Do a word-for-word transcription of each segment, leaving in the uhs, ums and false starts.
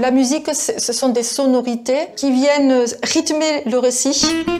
La musique, ce sont des sonorités qui viennent rythmer le récit.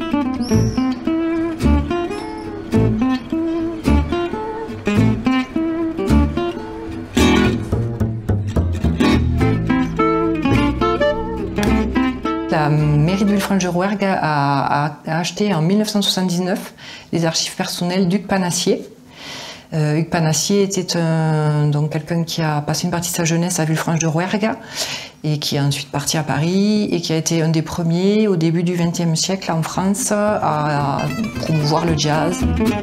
La mairie de Villefranche-de-Rouergue a, a, a acheté en mille neuf cent soixante-dix-neuf les archives personnelles d'Hugues Panassier. Euh, Hugues Panassier était un, donc quelqu'un qui a passé une partie de sa jeunesse à Villefranche-de-Rouergue et qui est ensuite parti à Paris et qui a été un des premiers au début du vingtième siècle en France à, à promouvoir le jazz.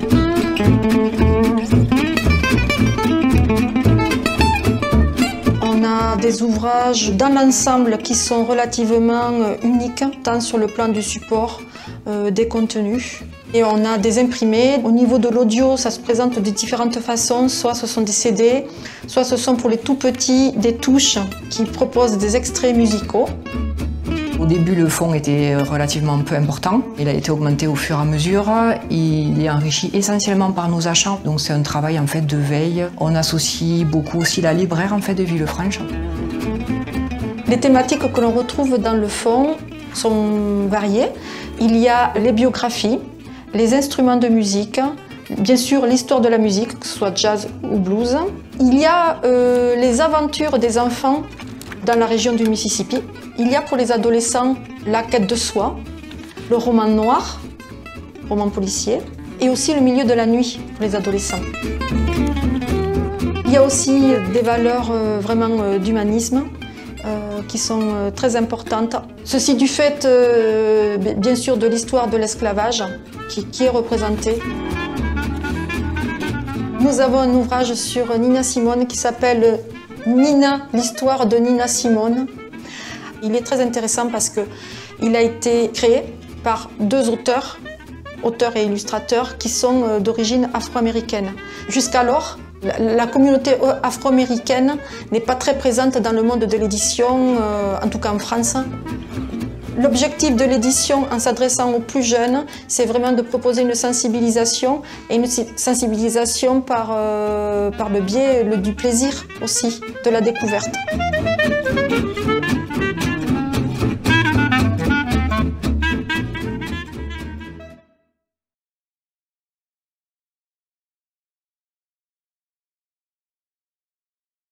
Des ouvrages dans l'ensemble qui sont relativement uniques, tant sur le plan du support, euh, des contenus. Et on a des imprimés. Au niveau de l'audio, ça se présente de différentes façons. Soit ce sont des C D, soit ce sont pour les tout petits des touches qui proposent des extraits musicaux. Au début, le fonds était relativement peu important. Il a été augmenté au fur et à mesure. Il est enrichi essentiellement par nos achats. Donc c'est un travail en fait de veille. On associe beaucoup aussi la libraire en fait de Villefranche. Les thématiques que l'on retrouve dans le fonds sont variées. Il y a les biographies, les instruments de musique, bien sûr l'histoire de la musique, que ce soit jazz ou blues. Il y a euh, les aventures des enfants dans la région du Mississippi. Il y a pour les adolescents la quête de soi, le roman noir, roman policier, et aussi le milieu de la nuit pour les adolescents. Il y a aussi des valeurs euh, vraiment euh, d'humanisme euh, qui sont euh, très importantes. Ceci du fait, euh, bien sûr, de l'histoire de l'esclavage qui, qui est représentée. Nous avons un ouvrage sur Nina Simone qui s'appelle Nina, l'histoire de Nina Simone. Il est très intéressant parce qu'il a été créé par deux auteurs, auteurs et illustrateurs, qui sont d'origine afro-américaine. Jusqu'alors, la communauté afro-américaine n'est pas très présente dans le monde de l'édition, en tout cas en France. L'objectif de l'édition, en s'adressant aux plus jeunes, c'est vraiment de proposer une sensibilisation, et une sensibilisation par, euh, par le biais le, du plaisir aussi, de la découverte.